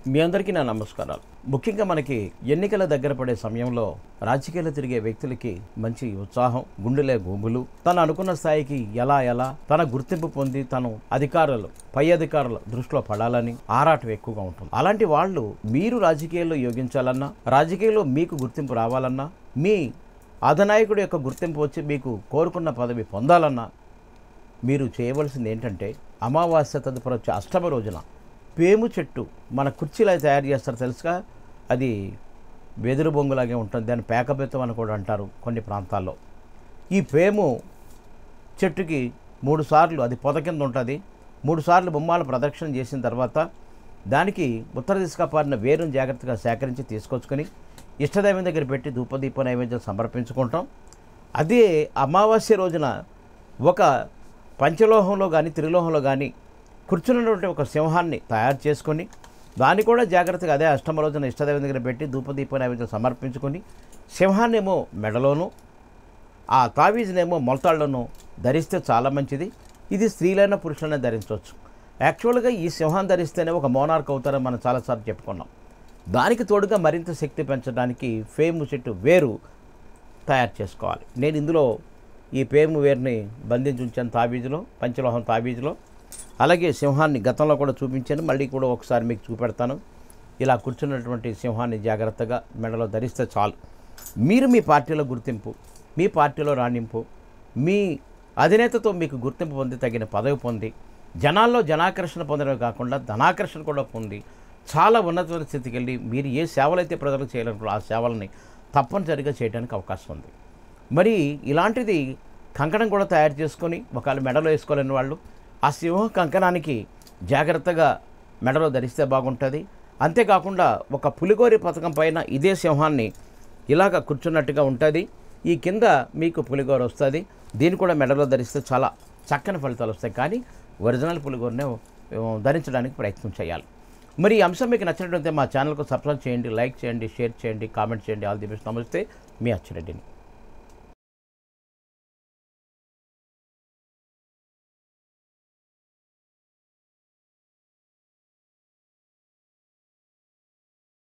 మీ అందరికీ నా నమస్కారాలు. ముఖ్యంగా మనకి ఎన్నికల దగ్గర పడే సమయంలో రాజకీయాలు తిరిగే వ్యక్తులకి మంచి ఉత్సాహం, గుండెలే గోబులు, తను అనుకున్న స్థాయికి ఎలా తన గుర్తింపు పొంది తను పై అధికారుల దృష్టిలో పడాలని ఆరాటం ఎక్కువగా ఉంటుంది. అలాంటి వాళ్ళు మీరు రాజకీయాల్లో యోగించాలన్నా, రాజకీయాల్లో మీకు గుర్తింపు రావాలన్నా, మీ అధినాయకుడి యొక్క గుర్తింపు వచ్చి మీకు కోరుకున్న పదవి పొందాలన్నా మీరు చేయవలసింది ఏంటంటే, అమావాస్య తదుపరి వచ్చే అష్టమ రోజున పేము చెట్టు, మన కుర్చీలు అయితే తయారు చేస్తారు తెలుసుగా, అది వెదురు బొంగులాగే ఉంటుంది, దాన్ని పేకబెత్తం అని కూడా అంటారు కొన్ని ప్రాంతాల్లో. ఈ పేము చెట్టుకి 3 సార్లు, అది పొద కింద ఉంటుంది, 3 సార్లు బొమ్మాలు ప్రదక్షిణ చేసిన తర్వాత దానికి ఉత్తర దిశగా పారిన వేరును జాగ్రత్తగా సేకరించి తీసుకొచ్చుకొని ఇష్టదైవం దగ్గర పెట్టి ధూపదీప నైవేద్యం సమర్పించుకుంటాం. అదే అమావాస్య రోజున ఒక పంచలోహంలో కానీ త్రిలోహంలో కానీ కూర్చున్నటువంటి ఒక సింహాన్ని తయారు చేసుకొని దాన్ని కూడా జాగ్రత్తగా అదే అష్టమ రోజున ఇష్టదైవం దగ్గర పెట్టి ధూపదీప నైవేద్యం సమర్పించుకొని సింహాన్నేమో మెడలోనూ ఆ తావీజునేమో మొలతాళ్ళను ధరిస్తే చాలా మంచిది. ఇది స్త్రీలైన పురుషులైనా ధరించవచ్చు. యాక్చువల్గా ఈ సింహాన్ని ధరిస్తేనే ఒక మోనార్క్ అవుతారని మనం చాలాసార్లు చెప్పుకున్నాం. దానికి తోడుగా మరింత శక్తి పెంచడానికి పేము చెట్టు వేరు తయారు చేసుకోవాలి. నేను ఇందులో ఈ పేము వేరుని బంధించి ఉంచాను తావీజులో, పంచలోహం తావీజులో. అలాగే సింహాన్ని గతంలో కూడా చూపించాను, మళ్ళీ కూడా ఒకసారి మీకు చూపెడతాను. ఇలా కూర్చున్నటువంటి సింహాన్ని జాగ్రత్తగా మెడలో ధరిస్తే చాలు. మీరు మీ పార్టీలో గుర్తింపు, మీ పార్టీలో రాణింపు, మీ అధినేతతో మీకు గుర్తింపు పొంది తగిన పదవి పొంది జనాల్లో జనాకర్షణ పొందడమే కాకుండా ధనాకర్షణ కూడా పొంది చాలా ఉన్నతమైన స్థితికి వెళ్ళి మీరు ఏ సేవలైతే ప్రజలకు చేయాలనుకో ఆ సేవలని తప్పనిసరిగా చేయడానికి అవకాశం ఉంది. మరి ఇలాంటిది కంకణం కూడా తయారు చేసుకొని ఒకవేళ మెడలో వేసుకోలేని వాళ్ళు ఆ సింహ కంకణానికి జాగ్రత్తగా మెడలో ధరిస్తే బాగుంటుంది. అంతేకాకుండా ఒక పులిగోరి పథకం పైన ఇదే సింహాన్ని ఇలాగ కూర్చున్నట్టుగా ఉంటుంది. ఈ కింద మీకు పులిగోర వస్తుంది, దీన్ని కూడా మెడలో ధరిస్తే చాలా చక్కని ఫలితాలు వస్తాయి. కానీ ఒరిజినల్ పులిగోరనే ధరించడానికి ప్రయత్నం చేయాలి. మరి ఈ అంశం మీకు నచ్చినట్లయితే మా ఛానల్కు సబ్స్క్రైబ్ చేయండి, లైక్ చేయండి, షేర్ చేయండి, కామెంట్ చేయండి. All the best. నమస్తే, మీ అచ్చిరెడ్డిని.